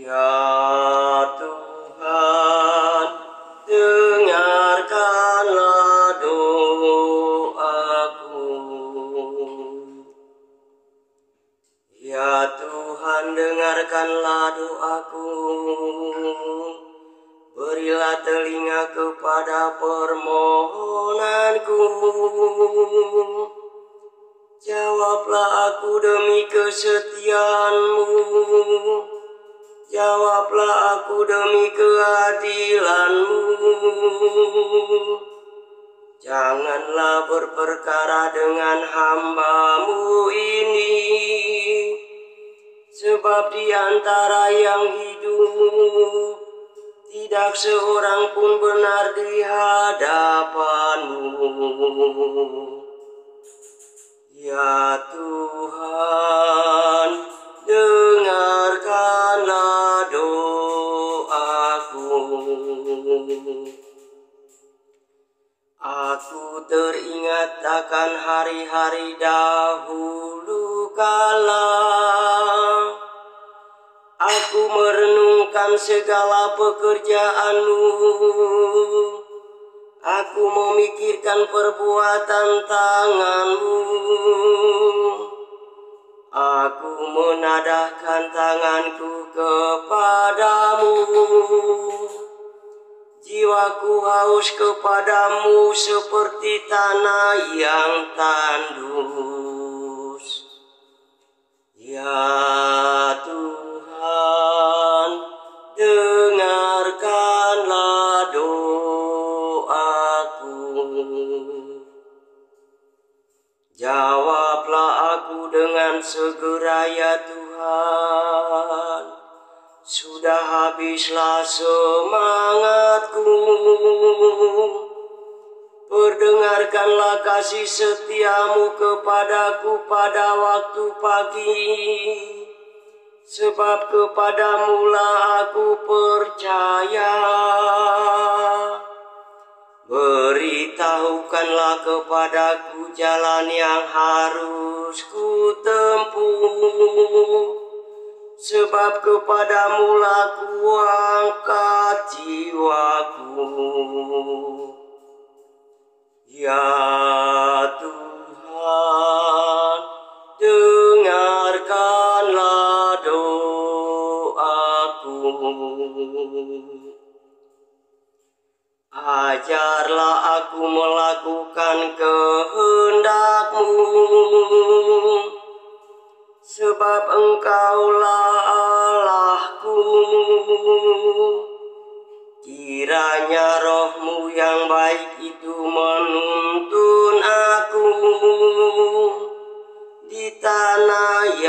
Ya Tuhan, dengarkanlah doaku. Ya Tuhan, dengarkanlah doaku. Berilah telinga kepada permohonanku. Jawablah aku demi kesetiaan-Mu. Jawablah aku demi keadilan-Mu. Janganlah berperkara dengan hamba-Mu ini, sebab di antara yang hidup tidak seorang pun benar di hadapan-Mu. Ya Tuhan, dengarkanlah doaku. Aku teringat akan hari-hari dahulu kala. Aku merenungkan segala pekerjaan-Mu. Aku memikirkan perbuatan tangan-Mu. Aku menadahkan tanganku kepadamu. Jiwaku haus kepadamu seperti tanah yang tandus. Ya Tuhan, dengarkanlah doaku. Jawablah aku dengan segera ya Tuhan. Sudah habislah semangatku. Perdengarkanlah kasih setiamu kepadaku pada waktu pagi. Sebab kepadamulah aku percaya. Beritahukanlah kepadaku jalan yang harus ku tempuh. Sebab kepadamulah ku angkat jiwaku. Ya Tuhan, dengarkanlah doaku. Ajarlah aku melakukan kehendak-Mu, sebab Engkaulah Allahku. Kiranya Roh-Mu yang baik itu menuntun aku di tanah